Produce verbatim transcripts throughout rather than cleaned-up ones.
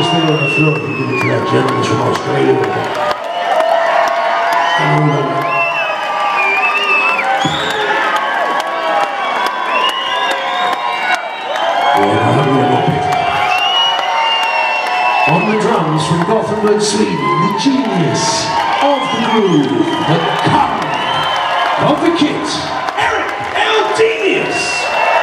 stay on the floor and give it to that gentleman from Australia. Stand over there. On the drums from Gothenburg, Sweden, the genius of the groove, the cut of the kit, Eric Eldenius.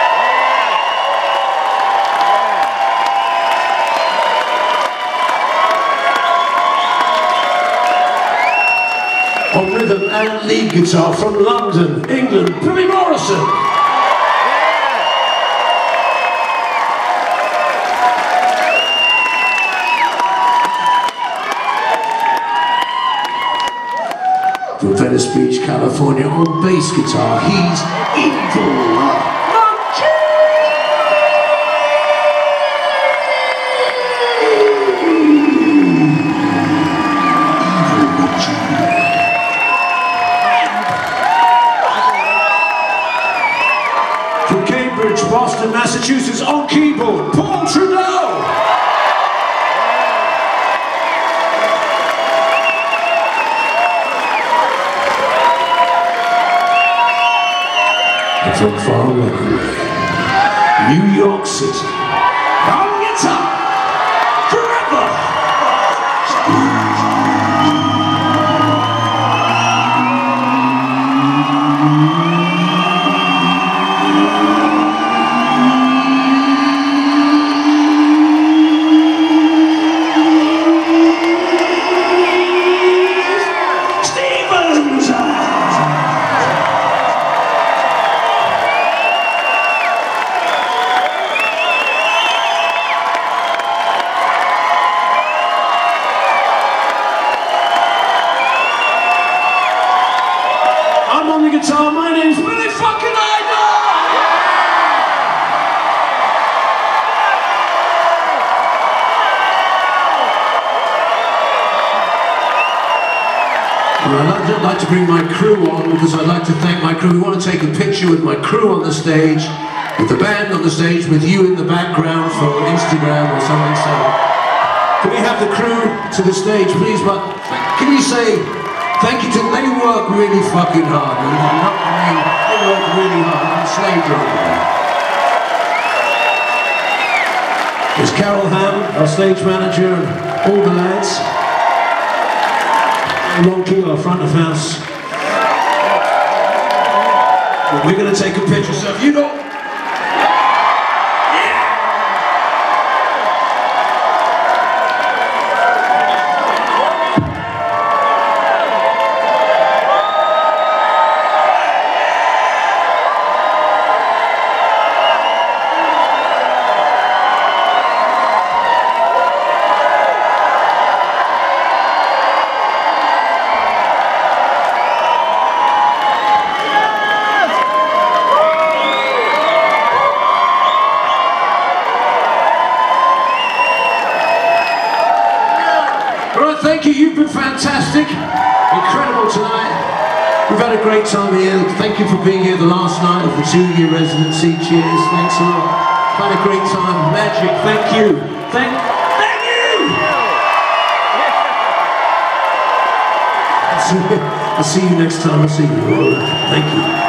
On rhythm and lead guitar from London, England, Billy Morrison. From Venice Beach, California, on bass guitar, he's Evil From Cambridge, Boston, Massachusetts, on keyboard, Paul Trudeau. From far away, New York City, on guitar, forever. On the guitar, my name's Billy fucking Idol! Well, I'd like to bring my crew on because I'd like to thank my crew. We want to take a picture with my crew on the stage, with the band on the stage, with you in the background for Instagram or something. So, can we have the crew to the stage, please? But can you say thank you to them? They work really fucking hard. They work really hard. Slave driver. There's Carol Ham, our stage manager, and all the lads. Long Key, our front of house. We're going to take a picture, so if you don't thank you, you've been fantastic, incredible tonight. We've had a great time here. Thank you for being here the last night of the two-year residency. Cheers, thanks a lot. Had a great time, magic, thank you. Thank, thank you! I'll see you next time, I'll see you. Thank you.